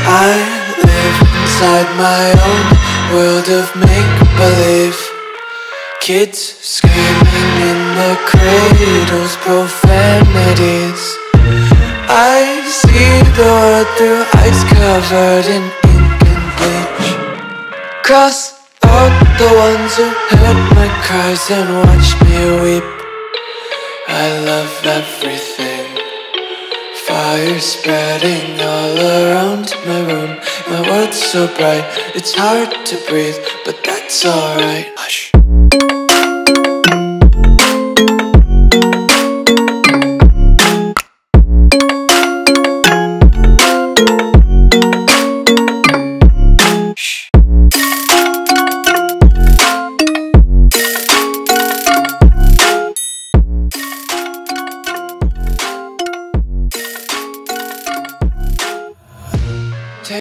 I live inside my own world of make-believe. Kids screaming in their cradles, profanities. I see the world through ice covered in ink and bleach. Cross out the ones who heard my cries and watched me weep. I love everything. Fire spreading all around my room. My world's so bright, it's hard to breathe, but that's alright. Hush.